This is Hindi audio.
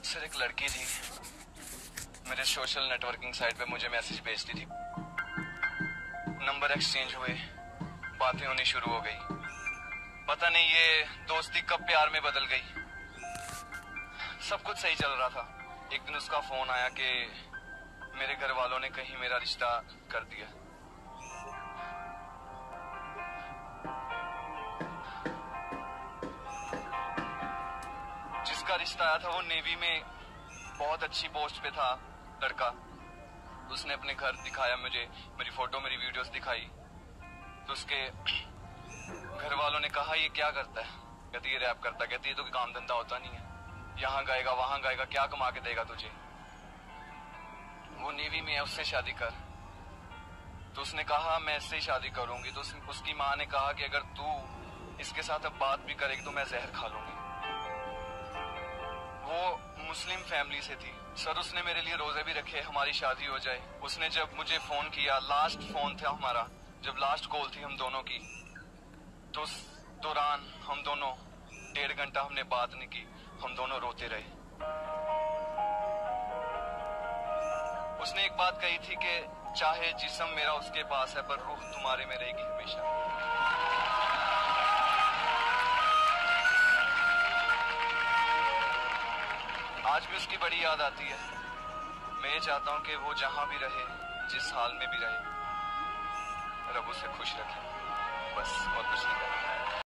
सर एक लड़की थी, मेरे सोशल नेटवर्किंग साइट पे मुझे मैसेज भेजती थी। नंबर एक्सचेंज हुए, बातें होनी शुरू हो गई। पता नहीं ये दोस्ती कब प्यार में बदल गई। सब कुछ सही चल रहा था। एक दिन उसका फोन आया कि मेरे घर वालों ने कहीं मेरा रिश्ता कर दिया। जिसका रिश्ता आया था वो नेवी में बहुत अच्छी पोस्ट पे था लड़का। उसने अपने घर दिखाया मुझे, मेरी फोटो मेरी वीडियोस दिखाई। तो उसके घर वालों ने कहा ये क्या करता है? कहती ये रैप करता। कहती ये तो काम धंधा होता नहीं है, यहाँ गाएगा वहां गाएगा, क्या कमा के देगा तुझे? वो नेवी में है, उससे शादी कर। तो उसने कहा मैं इससे ही शादी करूंगी। तो उसकी माँ ने कहा कि अगर तू इसके साथ अब बात भी करेगी तो मैं जहर खा लूंगी। वो मुस्लिम फैमिली से थी सर। उसने मेरे लिए रोजे भी रखे हमारी शादी हो जाए। उसने जब मुझे फोन किया, लास्ट फोन था हमारा, जब लास्ट कॉल थी हम दोनों की, तो उस दौरान हम दोनों 1.5 घंटा हमने बात नहीं की। हम दोनों रोते रहे। उसने एक बात कही थी कि चाहे जिस्म मेरा उसके पास है पर रूह तुम्हारे में रहेगी हमेशा। आज भी उसकी बड़ी याद आती है। मैं ये चाहता हूँ कि वो जहां भी रहे, जिस हाल में भी रहे, रब उसे खुश रखे। बस और कुछ नहीं करना।